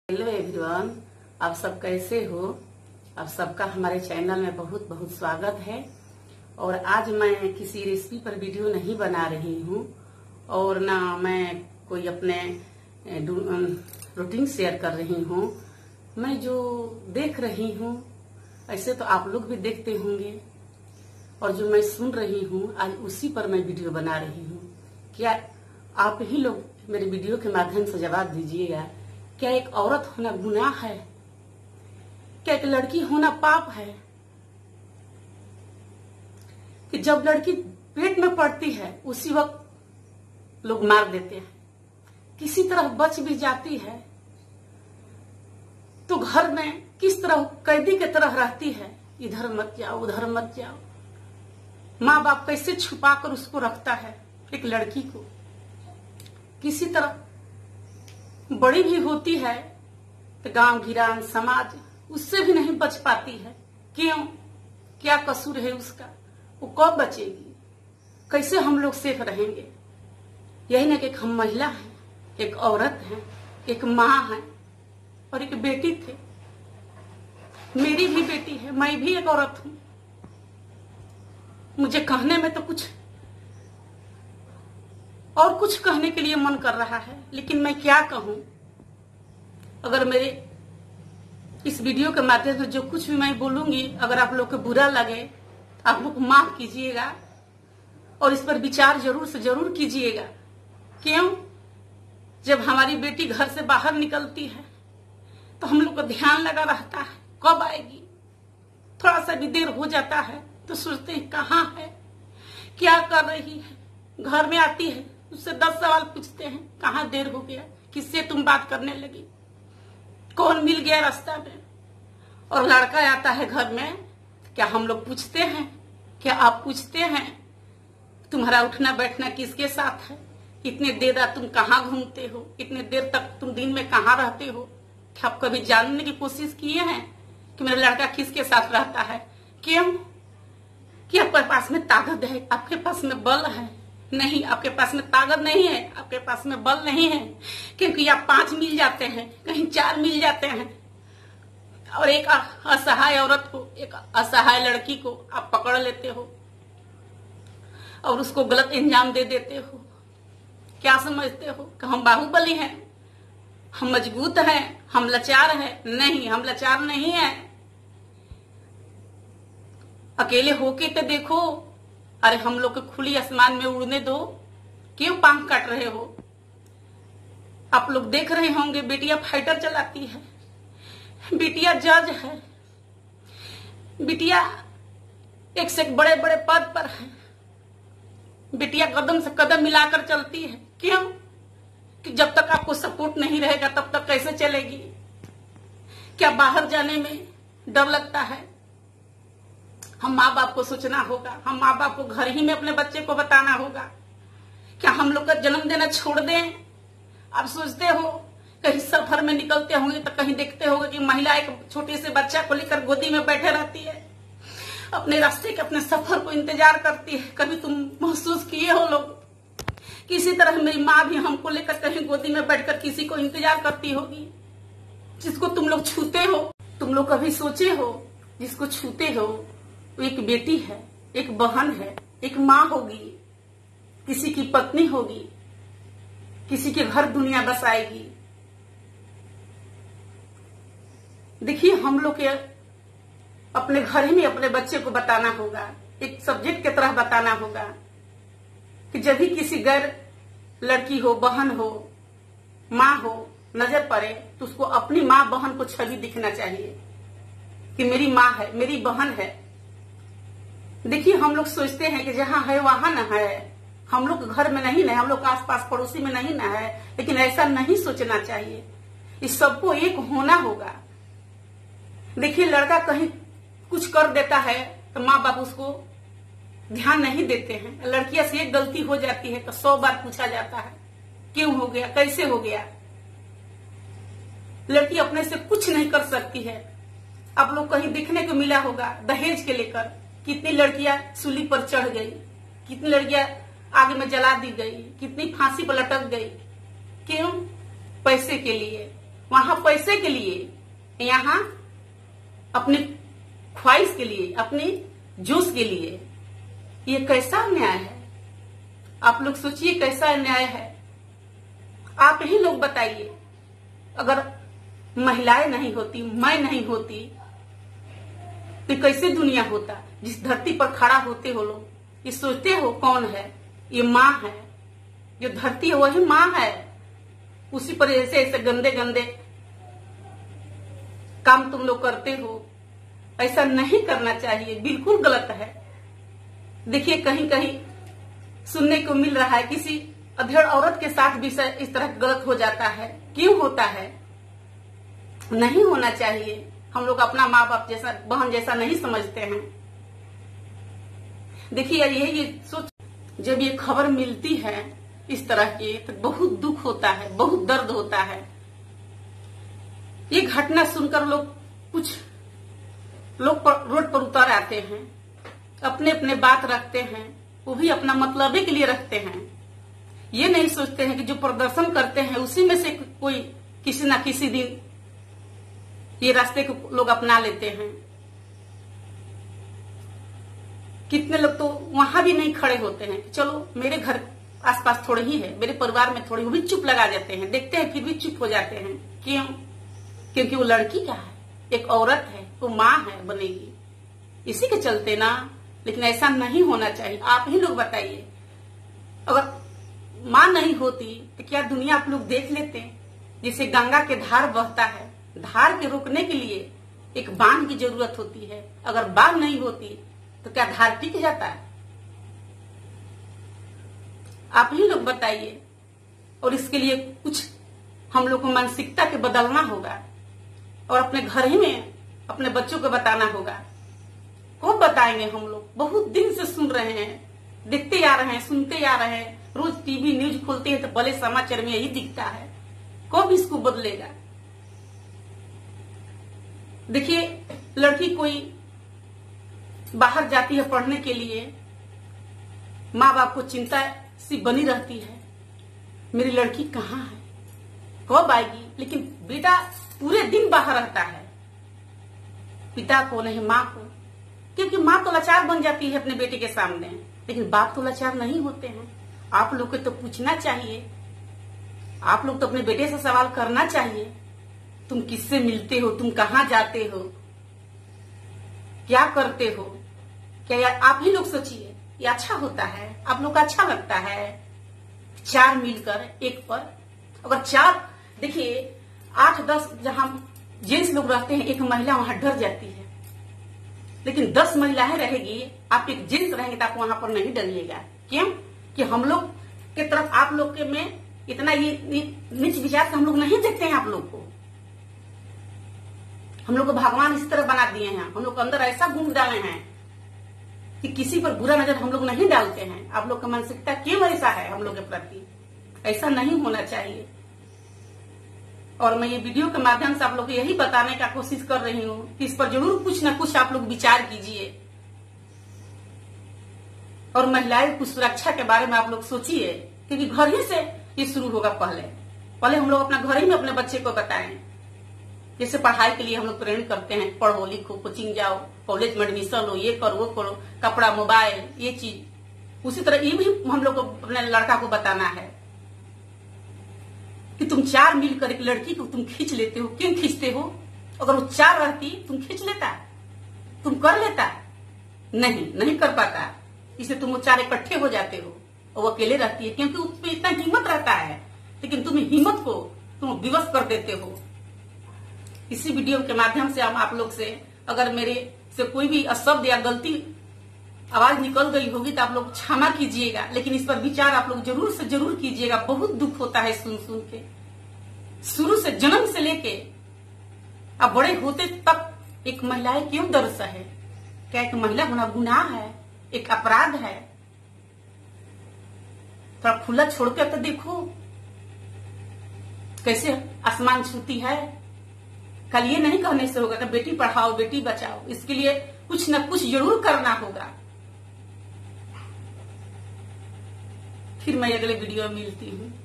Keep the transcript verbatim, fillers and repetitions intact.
Hello everyone, आप सब कैसे हो। आप सबका हमारे चैनल में बहुत बहुत स्वागत है। और आज मैं किसी रेसिपी पर वीडियो नहीं बना रही हूँ और ना मैं कोई अपने रूटीन शेयर कर रही हूँ। मैं जो देख रही हूँ ऐसे तो आप लोग भी देखते होंगे, और जो मैं सुन रही हूँ आज उसी पर मैं वीडियो बना रही हूँ। क्या आप ही लोग मेरे वीडियो के माध्यम से जवाब दीजिएगा, क्या एक औरत होना गुनाह है? क्या एक लड़की होना पाप है? कि जब लड़की पेट में पड़ती है उसी वक्त लोग मार देते हैं, किसी तरह बच भी जाती है तो घर में किस तरह कैदी की तरह रहती है, इधर मत जाओ उधर मत जाओ। माँ बाप कैसे छुपा कर उसको रखता है एक लड़की को। किसी तरह बड़ी भी होती है तो गांव गिरान समाज उससे भी नहीं बच पाती है। क्यों? क्या कसूर है उसका? वो कब बचेगी? कैसे हम लोग सेफ रहेंगे? यही ना कि एक हम महिला हैं, एक औरत हैं, एक माँ है और एक बेटी थे। मेरी भी बेटी है, मैं भी एक औरत हूं। मुझे कहने में तो कुछ और कुछ कहने के लिए मन कर रहा है, लेकिन मैं क्या कहूं। अगर मेरे इस वीडियो के माध्यम से जो कुछ भी मैं बोलूंगी अगर आप लोग को बुरा लगे तो आप लोग माफ कीजिएगा और इस पर विचार जरूर से जरूर कीजिएगा। क्यों? जब हमारी बेटी घर से बाहर निकलती है तो हम लोग को ध्यान लगा रहता है कब आएगी। थोड़ा सा भी देर हो जाता है तो सोचते हैं कहाँ है, क्या कर रही है। घर में आती है उससे दस सवाल पूछते हैं, कहाँ देर हो गया, किससे तुम बात करने लगी, कौन मिल गया रास्ता में। और लड़का आता है घर में, क्या हम लोग पूछते हैं, क्या आप पूछते हैं तुम्हारा उठना बैठना किसके साथ है, इतने देर रात तुम कहाँ घूमते हो, इतने देर तक तुम दिन में कहाँ रहते हो। क्या आप कभी जानने की कोशिश किए हैं कि मेरा लड़का किसके साथ रहता है? क्यों? कि आपके पास में ताकत है, आपके पास में बल है? नहीं, आपके पास में ताकत नहीं है, आपके पास में बल नहीं है। क्योंकि आप पांच मिल जाते हैं, कहीं चार मिल जाते हैं और एक असहाय औरत को, एक असहाय लड़की को आप पकड़ लेते हो और उसको गलत इंजाम दे देते हो। क्या समझते हो कि हम बाहुबली हैं, हम मजबूत हैं, हम लाचार हैं? नहीं, हम लाचार नहीं हैं। अकेले होके तो देखो। अरे हम लोग को खुली आसमान में उड़ने दो, क्यों पांख काट रहे हो? आप लोग देख रहे होंगे बेटियां फाइटर चलाती है, बेटियां जज है, बेटियां एक से एक बड़े बड़े पद पर है, बेटियां कदम से कदम मिलाकर चलती है। क्यों? कि जब तक आपको सपोर्ट नहीं रहेगा तब तक कैसे चलेगी। क्या बाहर जाने में डर लगता है? हम माँ बाप को सोचना होगा, हम माँ बाप को घर ही में अपने बच्चे को बताना होगा। क्या हम लोग का जन्म देना छोड़ दें? आप सोचते हो कहीं सफर में निकलते होंगे तो कहीं देखते होंगे कि महिला एक छोटे से बच्चा को लेकर गोदी में बैठे रहती है, अपने रास्ते के अपने सफर को इंतजार करती है। कभी तुम महसूस किए हो लोग किसी तरह मेरी माँ भी हमको लेकर कहीं गोदी में बैठकर किसी को इंतजार करती होगी, जिसको तुम लोग छूते हो। तुम लोग कभी सोचे हो जिसको छूते हो वो एक बेटी है, एक बहन है, एक माँ होगी, किसी की पत्नी होगी, किसी के घर दुनिया बसाएगी। देखिए हम लोग के अपने घर ही में अपने बच्चे को बताना होगा, एक सब्जेक्ट की तरह बताना होगा कि जब भी किसी गैर लड़की हो, बहन हो, माँ हो नजर पड़े तो उसको अपनी माँ बहन को छवि दिखना चाहिए कि मेरी माँ है, मेरी बहन है। देखिए हम लोग सोचते हैं कि जहां है वहां न है, हम लोग घर में नहीं ना, हम लोग आस पास पड़ोसी में नहीं ना है, लेकिन ऐसा नहीं सोचना चाहिए। इस सबको एक होना होगा। देखिए लड़का कहीं कुछ कर देता है तो माँ बाप उसको ध्यान नहीं देते हैं। लड़कियां से एक गलती हो जाती है तो सौ बार पूछा जाता है क्यों हो गया, कैसे हो गया। लड़की अपने से कुछ नहीं कर सकती है। आप लोग कहीं देखने को मिला होगा दहेज के लेकर कितनी लड़कियां सूली पर चढ़ गई, कितनी लड़कियां आग में जला दी गई, कितनी फांसी पर लटक गई। क्यों? पैसे के लिए। वहां पैसे के लिए, यहाँ अपनी ख्वाहिश के लिए, अपनी जोश के लिए। ये कैसा अन्याय है? आप लोग सोचिए कैसा अन्याय है। आप ही लोग बताइए, अगर महिलाएं नहीं होती, मैं नहीं होती, तो कैसे दुनिया होता? जिस धरती पर खड़ा होते हो लोग, ये सोचते हो कौन है? ये माँ है। जो धरती है वही माँ है। उसी पर ऐसे ऐसे गंदे गंदे काम तुम लोग करते हो। ऐसा नहीं करना चाहिए, बिल्कुल गलत है। देखिए कहीं कहीं सुनने को मिल रहा है किसी अधेड़ औरत के साथ भी इस तरह गलत हो जाता है। क्यों होता है? नहीं होना चाहिए। हम लोग अपना माँ बाप जैसा, बहन जैसा नहीं समझते हैं। देखिए ये ये सोच, जब ये खबर मिलती है इस तरह की, तो बहुत दुख होता है, बहुत दर्द होता है। ये घटना सुनकर लोग, कुछ लोग पर, रोड पर उतर आते हैं, अपने अपने बात रखते हैं, वो भी अपना मतलबे के लिए रखते हैं। ये नहीं सोचते हैं कि जो प्रदर्शन करते हैं उसी में से कोई किसी ना किसी दिन ये रास्ते को लोग अपना लेते हैं। कितने लोग तो वहां भी नहीं खड़े होते हैं, चलो मेरे घर आसपास थोड़े ही है, मेरे परिवार में थोड़ी, वो भी चुप लगा जाते हैं, देखते हैं फिर भी चुप हो जाते हैं। क्यों? क्योंकि वो लड़की क्या है, एक औरत है, वो माँ है, बनेगी, इसी के चलते ना। लेकिन ऐसा नहीं होना चाहिए। आप ही लोग बताइए, अगर माँ नहीं होती तो क्या दुनिया आप लोग देख लेते? जैसे गंगा के धार बहता है, धार के रोकने के लिए एक बांध की जरूरत होती है। अगर बांध नहीं होती तो क्या धार टिक जाता है? आप ही लोग बताइए। और इसके लिए कुछ हम लोग को मानसिकता के बदलना होगा और अपने घर ही में अपने बच्चों को बताना होगा। कौन बताएंगे? हम लोग बहुत दिन से सुन रहे हैं, देखते आ रहे हैं, सुनते आ रहे हैं। रोज टीवी न्यूज खोलते हैं तो भले समाचार में यही दिखता है। कौन इसको बदलेगा? देखिए लड़की कोई बाहर जाती है पढ़ने के लिए, माँ बाप को चिंता सी बनी रहती है, मेरी लड़की कहाँ है, कब आएगी। लेकिन बेटा पूरे दिन बाहर रहता है, पिता को नहीं माँ को, क्योंकि माँ तो लाचार बन जाती है अपने बेटे के सामने, लेकिन बाप तो लाचार नहीं होते हैं। आप लोग को तो पूछना चाहिए, आप लोग तो अपने बेटे से सवाल करना चाहिए, तुम किससे मिलते हो, तुम कहाँ जाते हो, क्या करते हो? क्या आप ही लोग सोचिए, ये अच्छा होता है? आप लोग को अच्छा लगता है चार मिलकर एक पर? अगर चार, देखिए आठ दस जहां जेंट्स लोग रहते हैं, एक महिला वहां डर जाती है, लेकिन दस महिलाएं रहेगी, आप एक जेंट्स रहेंगे तो आप वहां पर नहीं डरिएगा। क्यों? कि हम लोग के तरफ आप लोग के में इतना ये नीच विचार से हम लोग नहीं देखते हैं। आप लोग को हम लोग को भगवान इस तरह बना दिए हैं, हम लोग को अंदर ऐसा गुण डाले हैं कि किसी पर बुरा नजर हम लोग नहीं डालते हैं। आप लोग का मानसिकता क्यों ऐसा है हम लोग के प्रति? ऐसा नहीं होना चाहिए। और मैं ये वीडियो के माध्यम से आप लोग को यही बताने का कोशिश कर रही हूँ कि इस पर जरूर कुछ ना कुछ आप लोग विचार कीजिए और महिलाएं की सुरक्षा के बारे में आप लोग सोचिए, क्योंकि घर ही से ये शुरू होगा। पहले पहले हम लोग अपना घर ही में अपने बच्चे को बताएं। जैसे पढ़ाई के लिए हम लोग प्रेरित करते हैं, पढ़ो लिखो, कोचिंग जाओ, कॉलेज में एडमिशन लो, ये करो वो करो, कपड़ा मोबाइल ये चीज। उसी तरह ये भी हम लोग को अपने लड़का को बताना है कि तुम चार मिलकर एक लड़की को तुम खींच लेते हो। क्यों खींचते हो? अगर वो चार रहती तुम खींच लेता, तुम कर लेता? नहीं, नहीं कर पाता, इसलिए तुम वो चार इकट्ठे हो जाते हो और वो अकेले रहती है, क्योंकि उसमें इतना हिम्मत रहता है। लेकिन तुम हिम्मत को तुम विवश कर देते हो। इसी वीडियो के माध्यम से हम आप लोग से, अगर मेरे से कोई भी अशब्द या गलती आवाज निकल गई होगी तो आप लोग क्षमा कीजिएगा, लेकिन इस पर विचार आप लोग जरूर से जरूर कीजिएगा। बहुत दुख होता है सुन सुन के, शुरू से जन्म से लेके अब बड़े होते तक एक महिलाएं क्यों दर्द सहे? क्या एक महिला होना गुनाह है, एक अपराध है? थोड़ा खुला छोड़ के तो देखो कैसे आसमान छूती है। कल ये नहीं कहने से होगा कि बेटी पढ़ाओ बेटी बचाओ, इसके लिए कुछ न कुछ जरूर करना होगा। फिर मैं अगले वीडियो में मिलती हूँ।